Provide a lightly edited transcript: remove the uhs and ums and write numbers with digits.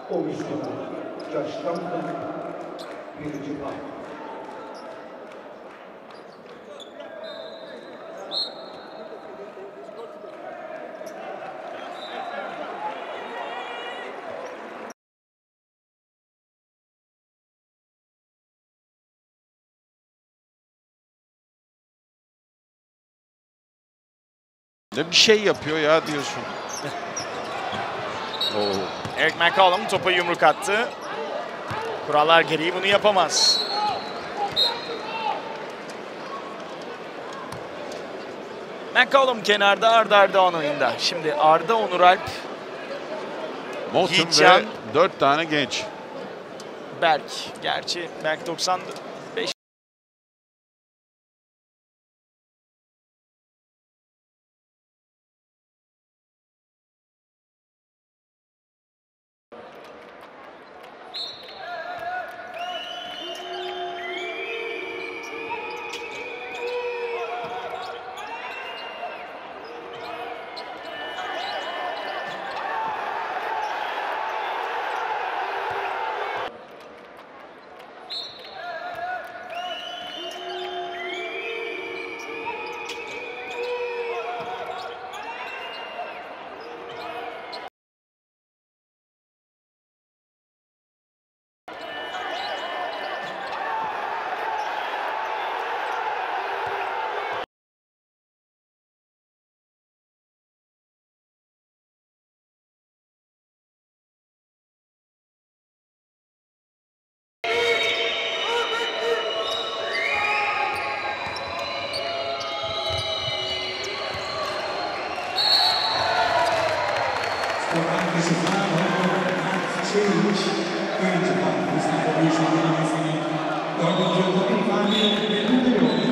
Komisyonu Josh Thompson, birinci park. Ne bir şey yapıyor ya diyorsun. Eric McCollum topa yumruk attı. Kurallar gereği bunu yapamaz. McCollum kenarda, Arda on oyunda. Şimdi Arda, Onur Alp, Moulton Yiğitcan ve 4 tane genç. Berk. Gerçi Berk 95. Going to